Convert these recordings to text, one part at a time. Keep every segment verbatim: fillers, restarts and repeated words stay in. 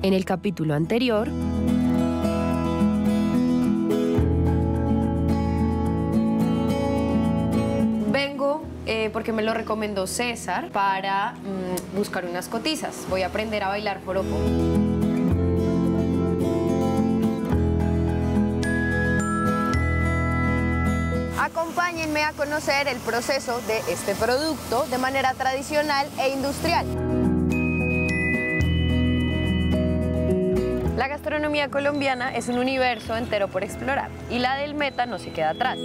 En el capítulo anterior, vengo eh, porque me lo recomendó César para mmm, buscar unas cotizas. Voy a aprender a bailar joropo. Acompáñenme a conocer el proceso de este producto de manera tradicional e industrial. La gastronomía colombiana es un universo entero por explorar y la del Meta no se queda atrás.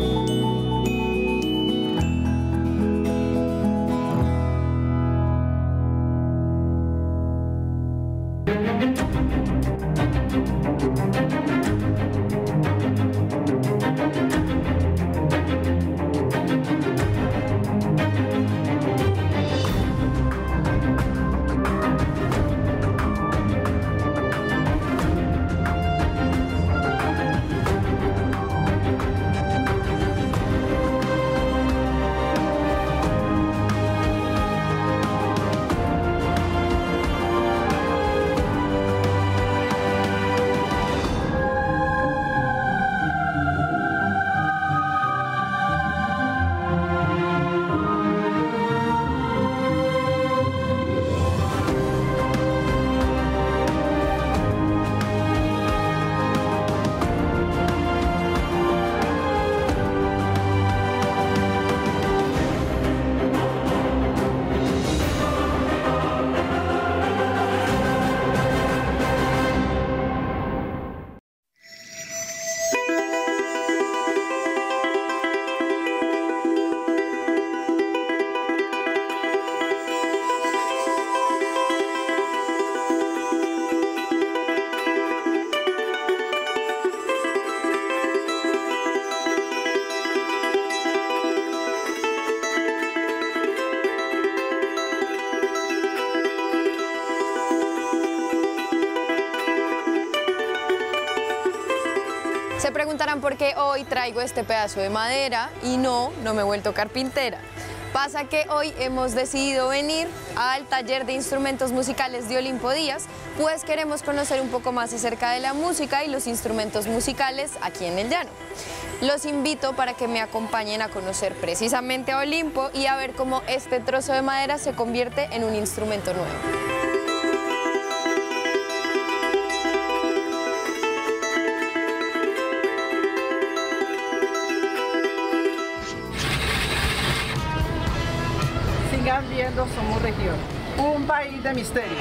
Se preguntarán por qué hoy traigo este pedazo de madera y no, no me he vuelto carpintera. Pasa que hoy hemos decidido venir al taller de instrumentos musicales de Olimpo Díaz, pues queremos conocer un poco más acerca de la música y los instrumentos musicales aquí en el llano. Los invito para que me acompañen a conocer precisamente a Olimpo y a ver cómo este trozo de madera se convierte en un instrumento nuevo. Sigan viendo Somos Región, un país de misterio.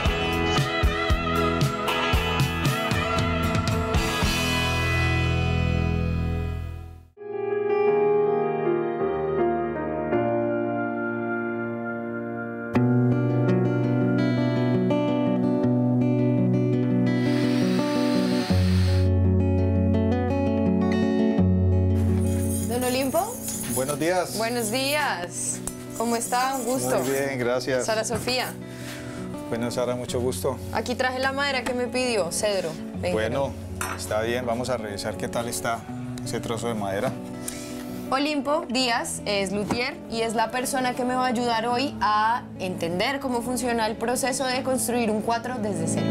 Don Olimpo. Buenos días. Buenos días. ¿Cómo está? Un gusto. Muy bien, gracias. Sara Sofía. Bueno, Sara, mucho gusto. Aquí traje la madera que me pidió, cedro. Venga. Bueno, está bien, vamos a revisar qué tal está ese trozo de madera. Olimpo Díaz es luthier y es la persona que me va a ayudar hoy a entender cómo funciona el proceso de construir un cuatro desde cero.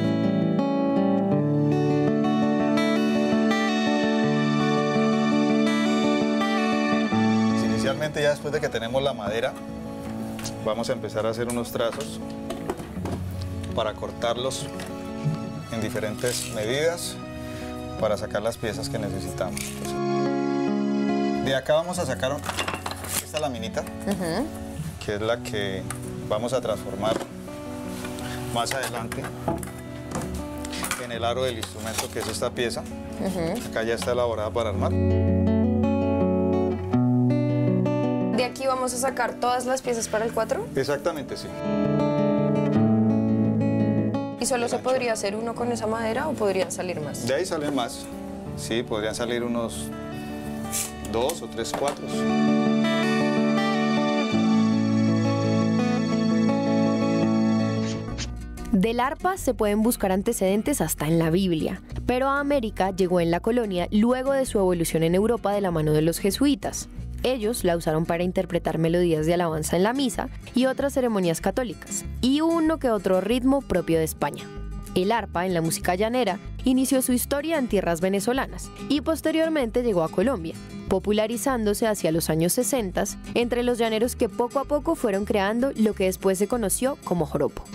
Inicialmente, ya después de que tenemos la madera, vamos a empezar a hacer unos trazos para cortarlos en diferentes medidas para sacar las piezas que necesitamos. Entonces, de acá vamos a sacar esta laminita, uh-huh. que es la que vamos a transformar más adelante en el aro del instrumento, que es esta pieza. Uh-huh. Acá ya está elaborada para armar. ¿De aquí vamos a sacar todas las piezas para el cuatro? Exactamente, sí. ¿Y solo se podría hacer uno con esa madera o podrían salir más? De ahí salen más. Sí, podrían salir unos dos o tres cuatros. Del arpa se pueden buscar antecedentes hasta en la Biblia, pero a América llegó en la colonia luego de su evolución en Europa de la mano de los jesuitas. Ellos la usaron para interpretar melodías de alabanza en la misa y otras ceremonias católicas, y uno que otro ritmo propio de España. El arpa, en la música llanera, inició su historia en tierras venezolanas y posteriormente llegó a Colombia, popularizándose hacia los años sesenta entre los llaneros que poco a poco fueron creando lo que después se conoció como joropo.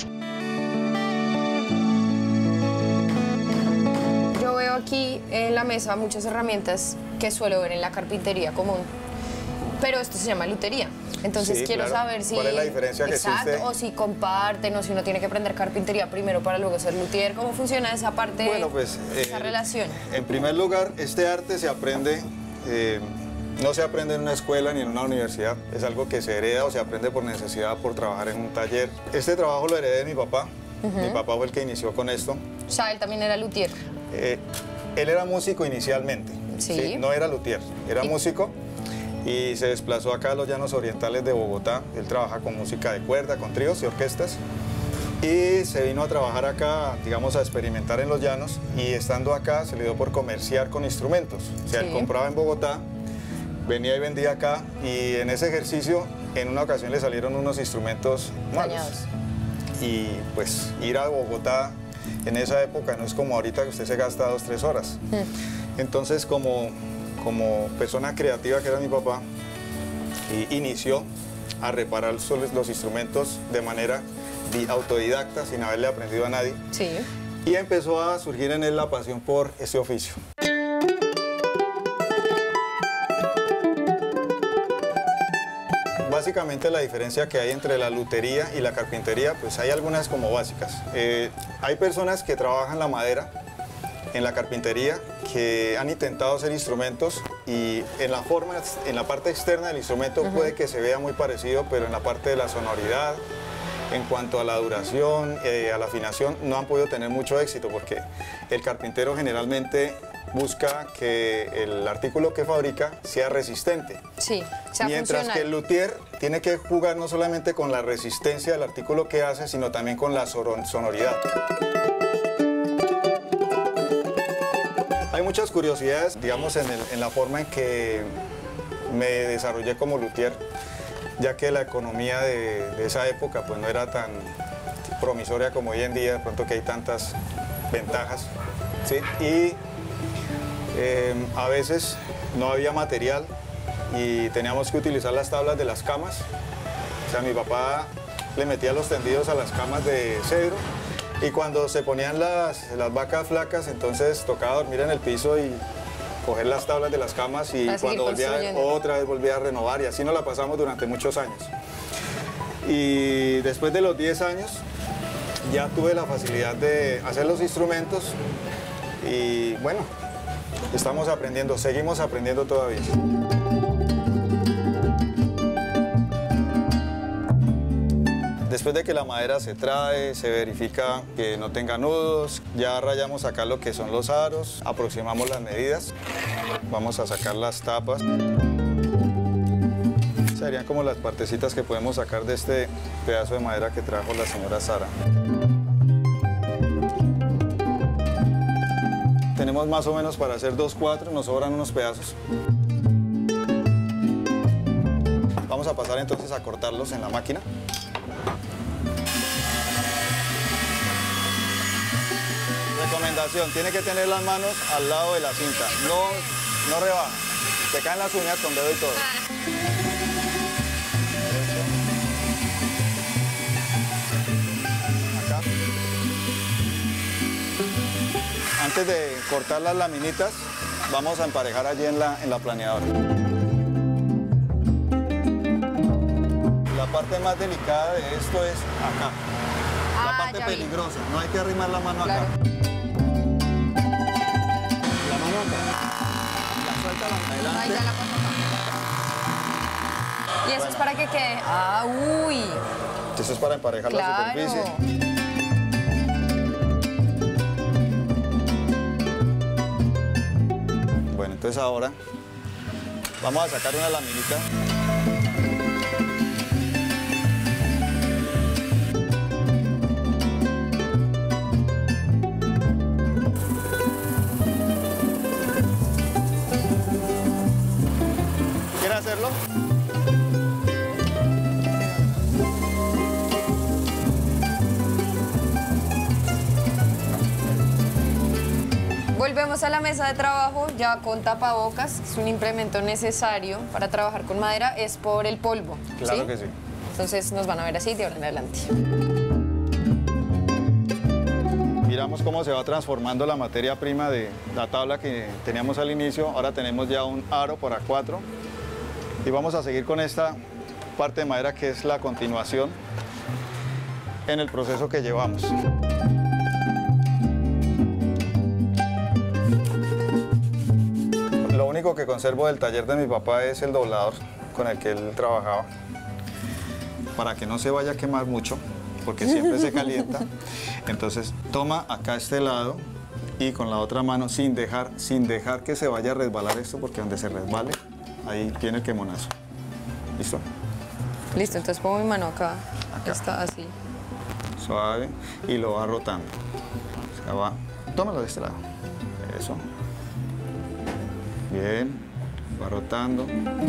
Yo veo aquí en la mesa muchas herramientas que suelo ver en la carpintería común, pero esto se llama lutería. Entonces Sí, quiero claro. saber si... ¿Cuál es la diferencia que exacto, existe? o si comparten, o si uno tiene que aprender carpintería primero para luego ser luthier. ¿Cómo funciona esa parte, Bueno, pues, esa eh, relación? En primer lugar, este arte se aprende, eh, no se aprende en una escuela ni en una universidad, es algo que se hereda o se aprende por necesidad, por trabajar en un taller. Este trabajo lo heredé de mi papá, mi papá fue el que inició con esto. O sea, él también era luthier. Eh, él era músico inicialmente, Sí. no era luthier, era Y- músico y se desplazó acá a los llanos orientales de Bogotá. Él trabaja con música de cuerda, con tríos y orquestas y se vino a trabajar acá, digamos, a experimentar en los llanos y estando acá se le dio por comerciar con instrumentos. O sea, Sí. él compraba en Bogotá, venía y vendía acá y en ese ejercicio en una ocasión le salieron unos instrumentos malos. Dañados. Y pues ir a Bogotá en esa época no es como ahorita que usted se gasta dos, tres horas. Entonces como, como persona creativa que era mi papá, y inició a reparar los, los instrumentos de manera di- autodidacta, sin haberle aprendido a nadie. Sí. Y empezó a surgir en él la pasión por este oficio. Básicamente la diferencia que hay entre la lutería y la carpintería, pues hay algunas como básicas. Eh, hay personas que trabajan la madera en la carpintería que han intentado hacer instrumentos y en la forma, en la parte externa del instrumento puede que se vea muy parecido, pero en la parte de la sonoridad, en cuanto a la duración, eh, a la afinación, no han podido tener mucho éxito porque el carpintero generalmente busca que el artículo que fabrica sea resistente. Sí, sea Mientras funcional. que el luthier tiene que jugar no solamente con la resistencia del artículo que hace, sino también con la soro- sonoridad. Hay muchas curiosidades, digamos, en, el- en la forma en que me desarrollé como luthier, ya que la economía de, de esa época pues, no era tan promisoria como hoy en día, de pronto que hay tantas ventajas, ¿sí? Y eh, a veces no había material y teníamos que utilizar las tablas de las camas. O sea, mi papá le metía los tendidos a las camas de cedro y cuando se ponían las, las vacas flacas, entonces tocaba dormir en el piso y coger las tablas de las camas y Para seguir cuando volvía construyendo. otra vez volvía a renovar y así nos la pasamos durante muchos años. Y después de los diez años ya tuve la facilidad de hacer los instrumentos y bueno, estamos aprendiendo, seguimos aprendiendo todavía. Después de que la madera se trae, se verifica que no tenga nudos, ya rayamos acá lo que son los aros, aproximamos las medidas, vamos a sacar las tapas. Serían como las partecitas que podemos sacar de este pedazo de madera que trajo la señora Sara. Tenemos más o menos para hacer dos cuatro, nos sobran unos pedazos. Vamos a pasar entonces a cortarlos en la máquina. Recomendación, tiene que tener las manos al lado de la cinta, no, no rebaja, te caen las uñas con dedo y todo. Acá. Antes de cortar las laminitas, vamos a emparejar allí en la, en la planeadora. La parte más delicada de esto es acá. La Ah, parte ya vi. peligrosa, no hay que arrimar la mano Claro. acá. La mano acá. La suelta Ahí adelante. ya la paso acá. Y eso es para que quede... Ah, uy. Eso es para emparejar Claro. la superficie. Bueno, entonces ahora vamos a sacar una laminita. ¿Quiere hacerlo? Volvemos a la mesa de trabajo ya con tapabocas, es un implemento necesario para trabajar con madera, es por el polvo. Claro ¿sí? que sí. Entonces nos van a ver así de ahora en adelante. Miramos cómo se va transformando la materia prima de la tabla que teníamos al inicio. Ahora tenemos ya un aro para cuatro. Y vamos a seguir con esta parte de madera que es la continuación en el proceso que llevamos. Lo único que conservo del taller de mi papá es el doblador con el que él trabajaba, para que no se vaya a quemar mucho, porque siempre se calienta. Entonces toma acá este lado y con la otra mano, sin dejar, sin dejar que se vaya a resbalar esto, porque donde se resbale, ahí tiene el quemonazo. ¿Listo? Listo, entonces pongo mi mano acá, Acá. está así. Suave, y lo va rotando. O sea, va. Tómalo de este lado. Eso. Bien, va rotando.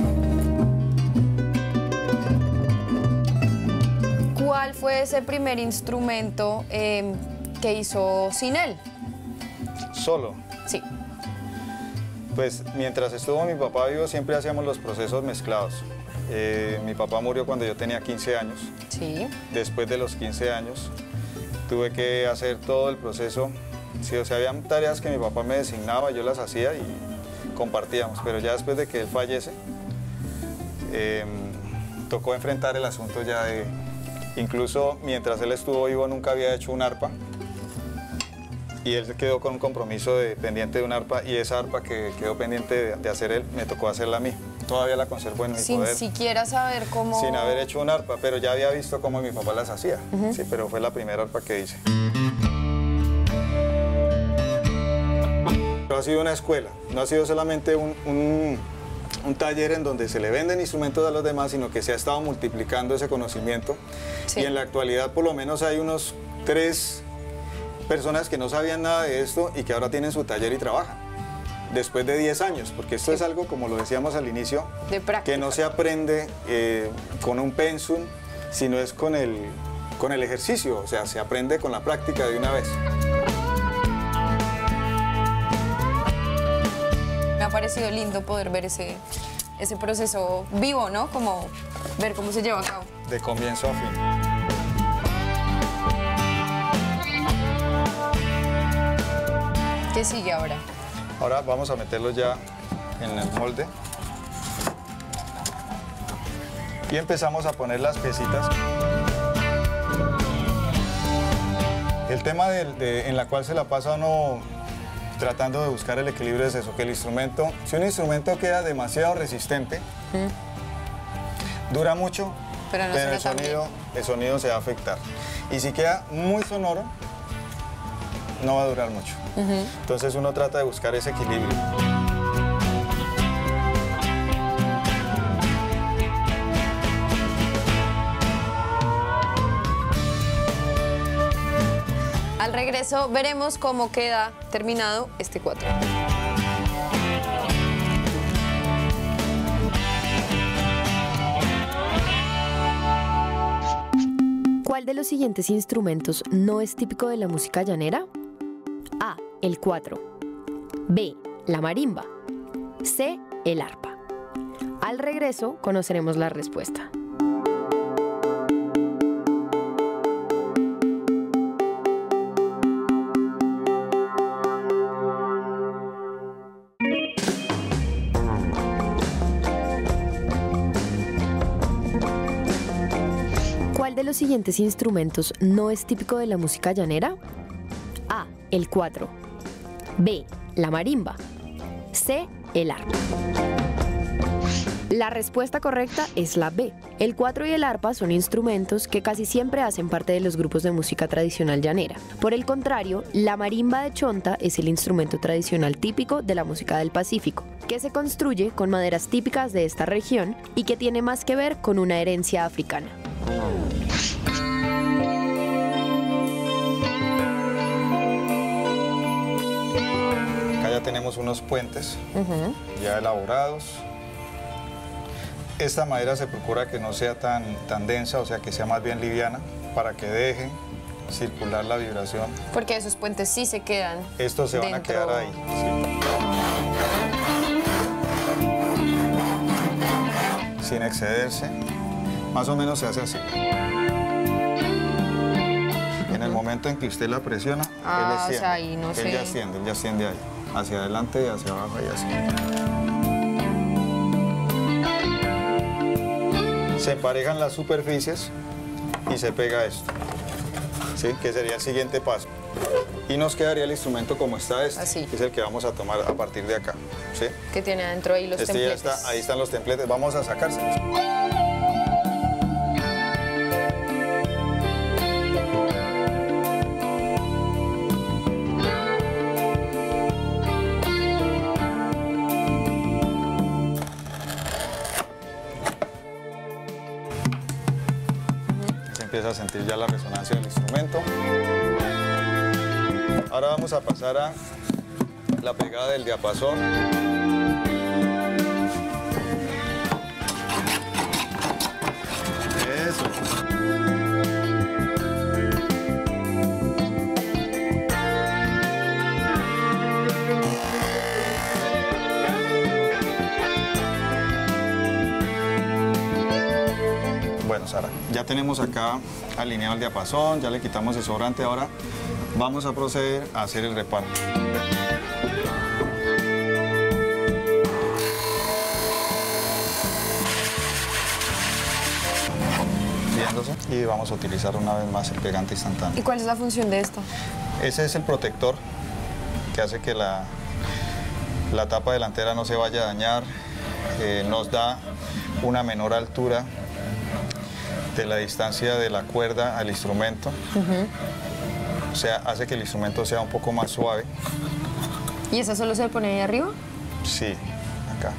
¿Cuál fue ese primer instrumento eh, que hizo sin él? Solo. Sí. Pues mientras estuvo mi papá vivo siempre hacíamos los procesos mezclados. Eh, mi papá murió cuando yo tenía quince años. Sí. Después de los quince años tuve que hacer todo el proceso. Sí, o sea, había tareas que mi papá me designaba, yo las hacía y compartíamos, pero ya después de que él fallece, eh, tocó enfrentar el asunto ya de... Incluso mientras él estuvo vivo nunca había hecho un arpa y él se quedó con un compromiso de, pendiente de un arpa, y esa arpa que quedó pendiente de, de hacer él, me tocó hacerla a mí. Todavía la conservo en mi Sin poder. siquiera saber cómo... Sin haber hecho un arpa, pero ya había visto cómo mi papá las hacía. Uh-huh. Sí, pero fue la primera arpa que hice. Pero ha sido una escuela, no ha sido solamente un, un, un taller en donde se le venden instrumentos a los demás, sino que se ha estado multiplicando ese conocimiento. Sí. Y en la actualidad por lo menos hay unos tres personas que no sabían nada de esto y que ahora tienen su taller y trabajan. Después de diez años, porque esto sí. es algo, como lo decíamos al inicio, de práctica, que no se aprende eh, con un pensum, sino es con el, con el ejercicio, o sea, se aprende con la práctica de una vez. Me ha parecido lindo poder ver ese, ese proceso vivo, ¿no? Como ver cómo se lleva a cabo. De comienzo a fin. ¿Qué sigue ahora? Ahora vamos a meterlo ya en el molde. Y empezamos a poner las piecitas. El tema de, de, en la cual se la pasa uno tratando de buscar el equilibrio es eso, que el instrumento, si un instrumento queda demasiado resistente, ¿Mm? dura mucho, pero, no pero el, sonido, el sonido se va a afectar. Y si queda muy sonoro, no va a durar mucho. Uh-huh. Entonces uno trata de buscar ese equilibrio. Al regreso veremos cómo queda terminado este cuatro. ¿Cuál de los siguientes instrumentos no es típico de la música llanera? A, el cuatro. B, la marimba. C, el arpa. Al regreso conoceremos la respuesta. ¿Cuál de los siguientes instrumentos no es típico de la música llanera? A, el cuatro. B, la marimba. C, el arpa. La respuesta correcta es la B. El cuatro y el arpa son instrumentos que casi siempre hacen parte de los grupos de música tradicional llanera. Por el contrario, la marimba de chonta es el instrumento tradicional típico de la música del Pacífico, que se construye con maderas típicas de esta región y que tiene más que ver con una herencia africana. Acá ya tenemos unos puentes uh-huh. ya elaborados. Esta madera se procura que no sea tan, tan densa, o sea que sea más bien liviana, para que deje circular la vibración. Porque esos puentes sí se quedan. Estos se van a dentro. quedar ahí. Sí. Sin excederse. Más o menos se hace así. En el momento en que usted la presiona, Ah, él o asciende. sea, ahí no él sé. ya asciende, él ya asciende ahí. Hacia adelante y hacia abajo y así. Se emparejan las superficies y se pega esto. ¿Sí? Que sería el siguiente paso. Y nos quedaría el instrumento como está este, Así. que es el que vamos a tomar a partir de acá. ¿Sí? Que tiene adentro ahí los Este ya templetes. está, ahí están los templetes, vamos a sacárselos. Se empieza a sentir ya la resonancia del instrumento. Ahora vamos a pasar a la pegada del diapasón. Eso. Bueno, Sara, ya tenemos acá alineado el diapasón, ya le quitamos el sobrante, ahora vamos a proceder a hacer el reparto. Viéndose, y vamos a utilizar una vez más el pegante instantáneo. ¿Y cuál es la función de esto? Ese es el protector que hace que la, la tapa delantera no se vaya a dañar, eh, nos da una menor altura de la distancia de la cuerda al instrumento. Uh-huh. O sea, hace que el instrumento sea un poco más suave. ¿Y esa solo se pone ahí arriba? Sí, acá.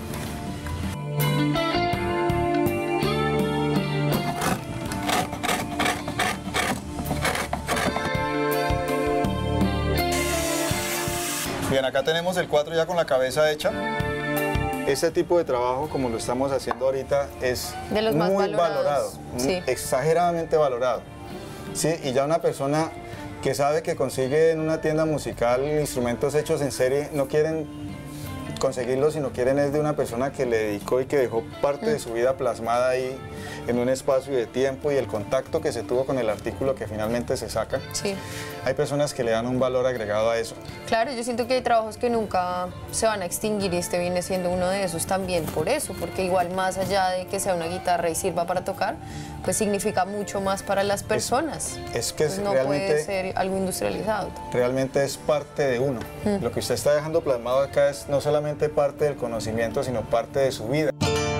Bien, acá tenemos el cuatro ya con la cabeza hecha. Este tipo de trabajo, como lo estamos haciendo ahorita, es de los más muy valorados. valorado, Sí. exageradamente valorado. ¿Sí? Y ya una persona que sabe que consigue en una tienda musical instrumentos hechos en serie, no quieren conseguirlos, sino quieren es de una persona que le dedicó y que dejó parte mm. de su vida plasmada ahí en un espacio de tiempo y el contacto que se tuvo con el artículo que finalmente se saca. Sí. Hay personas que le dan un valor agregado a eso. Claro, yo siento que hay trabajos que nunca se van a extinguir y este viene siendo uno de esos también por eso, porque igual más allá de que sea una guitarra y sirva para tocar, pues significa mucho más para las personas. Es, es que es pues no realmente, puede ser algo industrializado. Realmente es parte de uno. Mm. Lo que usted está dejando plasmado acá es no solamente parte del conocimiento, sino parte de su vida.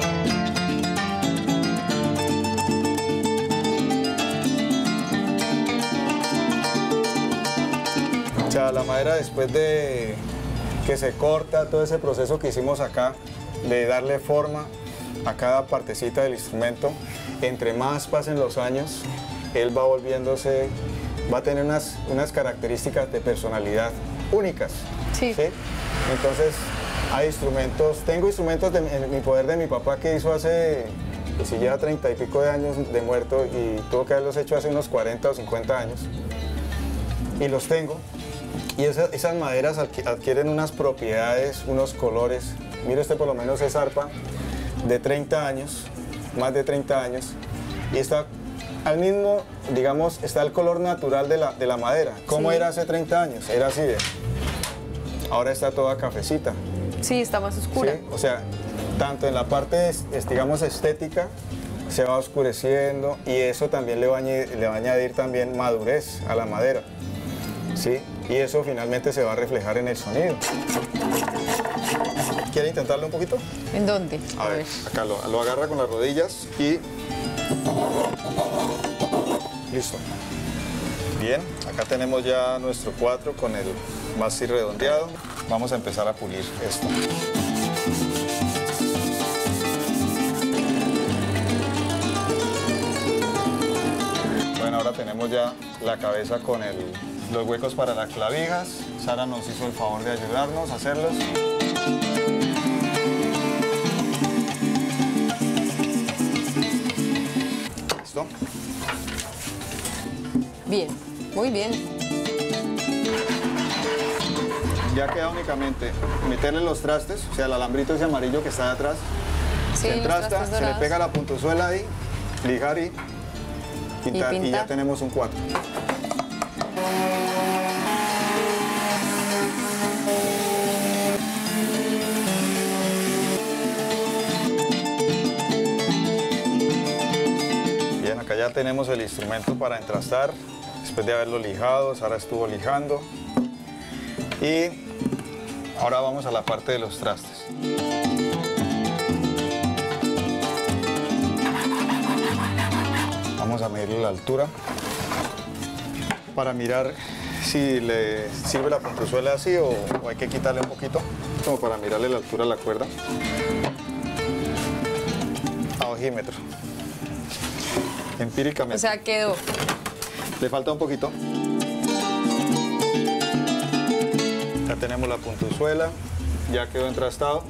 O sea, la madera, después de que se corta, todo ese proceso que hicimos acá, de darle forma a cada partecita del instrumento, entre más pasen los años, él va volviéndose, va a tener unas, unas características de personalidad únicas. Sí. ¿Sí? Entonces, hay instrumentos, tengo instrumentos de, en mi poder de mi papá que hizo hace, pues si lleva treinta y pico de años de muerto y tuvo que haberlos hecho hace unos cuarenta o cincuenta años. Y los tengo. Y esas, esas maderas adquieren unas propiedades, unos colores. Mire, este por lo menos es arpa de treinta años, más de treinta años. Y está al mismo, digamos, está el color natural de la, de la madera. ¿Cómo sí. era hace treinta años? Era así de... Ahora está toda cafecita. Sí, está más oscura. ¿Sí? O sea, tanto en la parte, es, digamos, estética, se va oscureciendo y eso también le va a añadir, le va a añadir también madurez a la madera. ¿Sí? Y eso finalmente se va a reflejar en el sonido. ¿Quiere intentarlo un poquito? ¿En dónde? A, a ver, ver, acá lo, lo agarra con las rodillas y... Listo. Bien, acá tenemos ya nuestro cuatro con el mástil redondeado. Vamos a empezar a pulir esto. Bueno, ahora tenemos ya la cabeza con el, los huecos para las clavijas. Sara nos hizo el favor de ayudarnos a hacerlos. Listo. Bien, muy bien. Ya queda únicamente meterle los trastes, o sea, el alambrito ese amarillo que está de atrás. Sí, se los entrasta, trastes se le dorados. pega la puntuzuela ahí, lijar y pintar, y, pintar. ya tenemos un cuatro. Bien, acá ya tenemos el instrumento para entrastar, después de haberlo lijado, Sara estuvo lijando. Y ahora vamos a la parte de los trastes. Vamos a medir la altura para mirar si le sirve la puntuzuela así o, o hay que quitarle un poquito, como para mirarle la altura a la cuerda. A ojímetro. Empíricamente. O sea, quedó. Le falta un poquito. Ya tenemos la puntuzuela, ya quedó entrastado.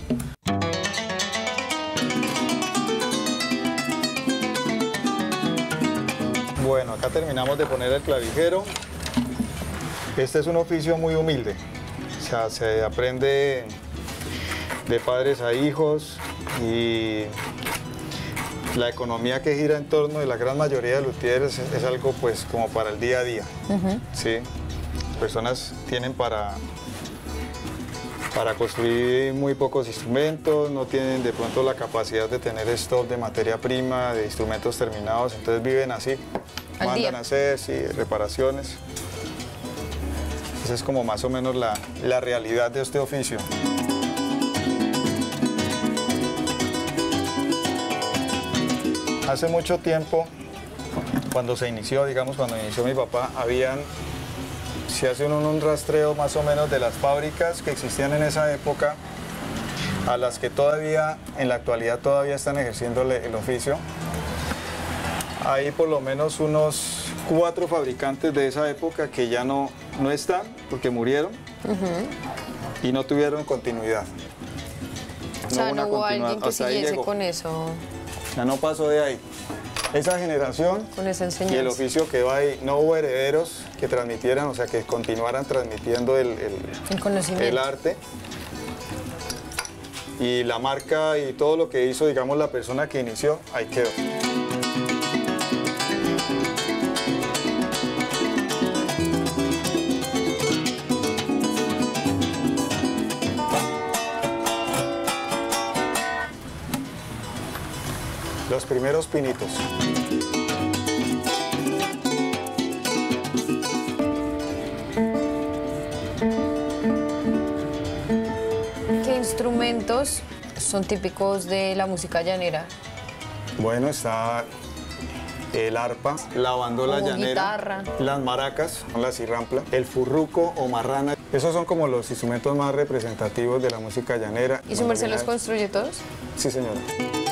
Bueno, acá terminamos de poner el clavijero. Este es un oficio muy humilde. O sea, se aprende de padres a hijos y la economía que gira en torno de la gran mayoría de luthieres es, es algo pues como para el día a día. Uh-huh. ¿Sí? Personas tienen para, para construir muy pocos instrumentos, no tienen de pronto la capacidad de tener stock de materia prima, de instrumentos terminados, entonces viven así, al mandan día. a hacer sí, reparaciones. Esa es como más o menos la, la realidad de este oficio. Hace mucho tiempo, cuando se inició, digamos, cuando inició mi papá, habían, se hace un, un rastreo más o menos de las fábricas que existían en esa época, a las que todavía, en la actualidad, todavía están ejerciendo el, el oficio. Hay por lo menos unos cuatro fabricantes de esa época que ya no, no están, porque murieron, uh-huh. y no tuvieron continuidad. O sea, no, no hubo alguien que siguiese con eso. Ya no pasó de ahí. Esa generación con esa enseñanza. Y el oficio quedó ahí. No hubo herederos que transmitieran, o sea, que continuaran transmitiendo el, el, el conocimiento. El arte. Y la marca y todo lo que hizo, digamos, la persona que inició, ahí quedó. Los primeros pinitos. ¿Qué instrumentos son típicos de la música llanera? Bueno, está el arpa, la bandola como llanera, guitarra. Las maracas, la cirrampla, el furruco o marrana. Esos son como los instrumentos más representativos de la música llanera. ¿Y su merced los construye todos? Sí, señora.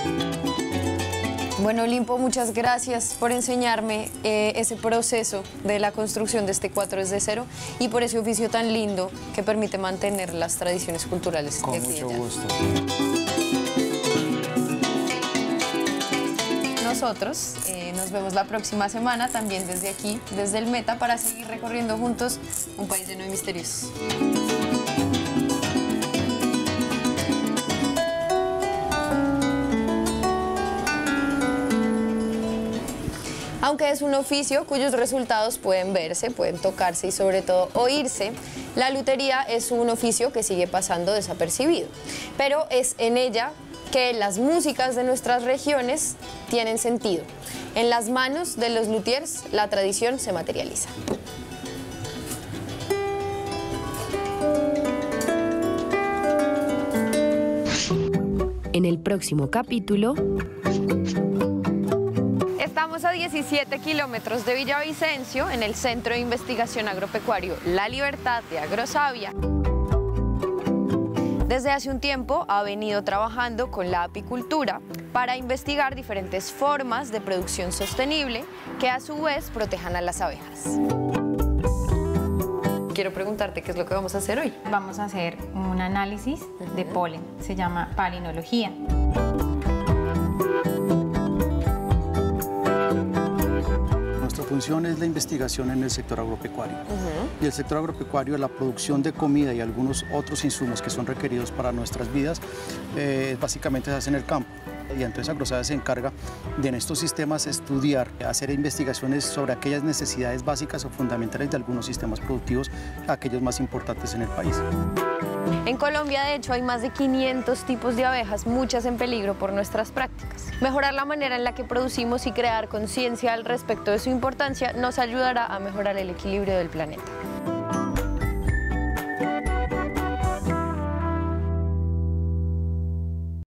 Bueno, Olimpo, muchas gracias por enseñarme eh, ese proceso de la construcción de este cuatro desde cero y por ese oficio tan lindo que permite mantener las tradiciones culturales. Con de aquí mucho allá. gusto. Nosotros eh, nos vemos la próxima semana, también desde aquí, desde el Meta, para seguir recorriendo juntos un país lleno de misterios. Aunque es un oficio cuyos resultados pueden verse, pueden tocarse y sobre todo oírse, la lutería es un oficio que sigue pasando desapercibido. Pero es en ella que las músicas de nuestras regiones tienen sentido. En las manos de los luthiers la tradición se materializa. En el próximo capítulo... Estamos a diecisiete kilómetros de Villavicencio, en el Centro de Investigación Agropecuario La Libertad de Agrosavia. Desde hace un tiempo ha venido trabajando con la apicultura para investigar diferentes formas de producción sostenible que a su vez protejan a las abejas. Quiero preguntarte qué es lo que vamos a hacer hoy. Vamos a hacer un análisis uh-huh. de polen, se llama palinología. Nuestro función es la investigación en el sector agropecuario. Uh-huh. Y el sector agropecuario, la producción de comida y algunos otros insumos que son requeridos para nuestras vidas, eh, básicamente se hace en el campo. Y entonces Agrosada se encarga de en estos sistemas estudiar, hacer investigaciones sobre aquellas necesidades básicas o fundamentales de algunos sistemas productivos, aquellos más importantes en el país. En Colombia, de hecho, hay más de quinientos tipos de abejas, muchas en peligro por nuestras prácticas. Mejorar la manera en la que producimos y crear conciencia al respecto de su importancia nos ayudará a mejorar el equilibrio del planeta.